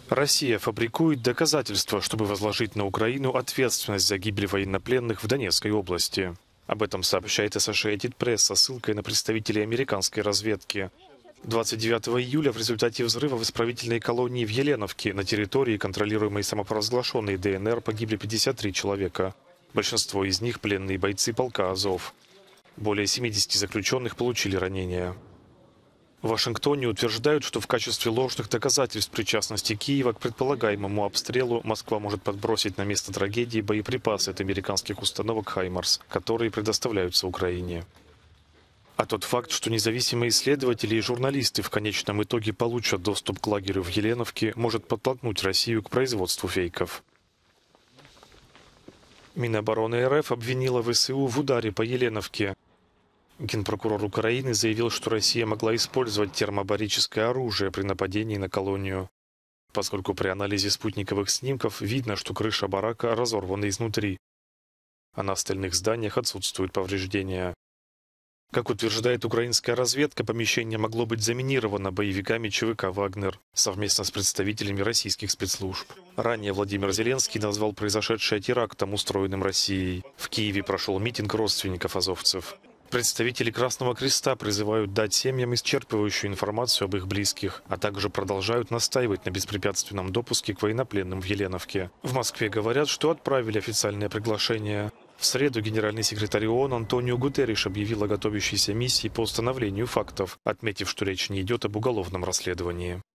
Россия фабрикует доказательства, чтобы возложить на Украину ответственность за гибель военнопленных в Донецкой области. Об этом сообщает Associated Press со ссылкой на представителей американской разведки. 29 июля в результате взрыва в исправительной колонии в Еленовке на территории, контролируемой самопровозглашенной ДНР, погибли 53 человека. Большинство из них – пленные бойцы полка «Азов». Более 70 заключенных получили ранения. В Вашингтоне утверждают, что в качестве ложных доказательств причастности Киева к предполагаемому обстрелу Москва может подбросить на место трагедии боеприпасы от американских установок «Хаймарс», которые предоставляются Украине. А тот факт, что независимые исследователи и журналисты в конечном итоге получат доступ к лагерю в Еленовке, может подтолкнуть Россию к производству фейков. Минобороны РФ обвинила ВСУ в ударе по Еленовке. Генпрокурор Украины заявил, что Россия могла использовать термобарическое оружие при нападении на колонию, поскольку при анализе спутниковых снимков видно, что крыша барака разорвана изнутри, а на остальных зданиях отсутствуют повреждения. Как утверждает украинская разведка, помещение могло быть заминировано боевиками ЧВК «Вагнер» совместно с представителями российских спецслужб. Ранее Владимир Зеленский назвал произошедшее терактом, устроенным Россией. В Киеве прошел митинг родственников азовцев. Представители Красного Креста призывают дать семьям исчерпывающую информацию об их близких, а также продолжают настаивать на беспрепятственном допуске к военнопленным в Еленовке. В Москве говорят, что отправили официальное приглашение. В среду генеральный секретарь ООН Антонио Гутерриш объявил о готовящейся миссии по установлению фактов, отметив, что речь не идет об уголовном расследовании.